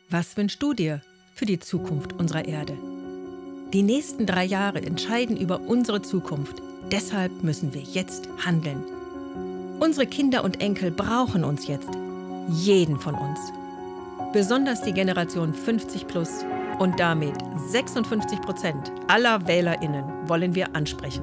Was wünschst du dir für die Zukunft unserer Erde? Die nächsten 3 Jahre entscheiden über unsere Zukunft. Deshalb müssen wir jetzt handeln. Unsere Kinder und Enkel brauchen uns jetzt. Jeden von uns. Besonders die Generation 50+ und damit 56% aller WählerInnen wollen wir ansprechen.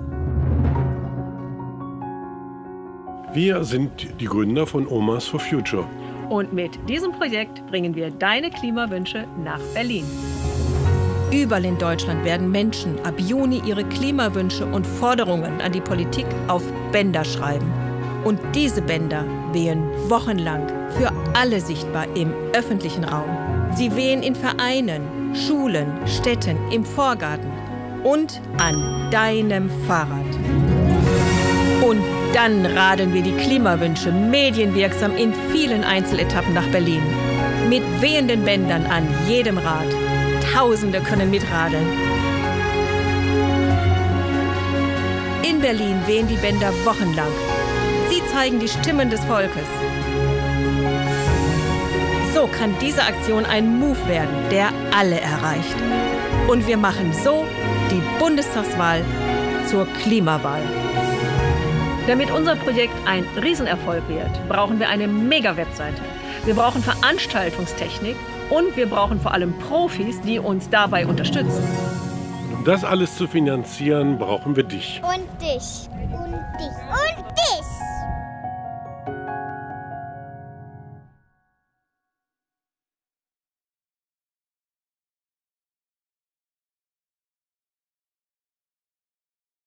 Wir sind die Gründer von Omas for Future. Und mit diesem Projekt bringen wir deine Klimawünsche nach Berlin. Überall in Deutschland werden Menschen ab Juni ihre Klimawünsche und Forderungen an die Politik auf Bänder schreiben. Und diese Bänder wehen wochenlang für alle sichtbar im öffentlichen Raum. Sie wehen in Vereinen, Schulen, Städten, im Vorgarten und an deinem Fahrrad. Und dann radeln wir die Klimawünsche medienwirksam in vielen Einzeletappen nach Berlin. Mit wehenden Bändern an jedem Rad. Tausende können mitradeln. In Berlin wehen die Bänder wochenlang. Sie zeigen die Stimmen des Volkes. So kann diese Aktion ein Move werden, der alle erreicht. Und wir machen so die Bundestagswahl zur Klimawahl. Damit unser Projekt ein Riesenerfolg wird, brauchen wir eine Mega-Webseite. Wir brauchen Veranstaltungstechnik und wir brauchen vor allem Profis, die uns dabei unterstützen. Und um das alles zu finanzieren, brauchen wir dich. Und dich. Und dich. Und dich.